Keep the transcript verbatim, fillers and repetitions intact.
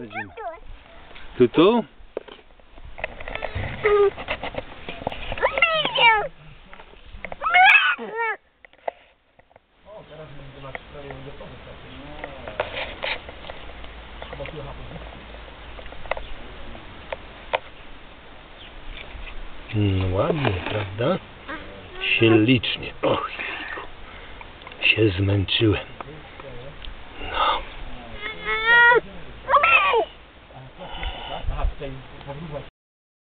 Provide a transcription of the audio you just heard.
będziemy. Tu, tu? No ładnie, prawda? Ślicznie. Och, się zmęczyłem. No. Aha, tutaj powrócić.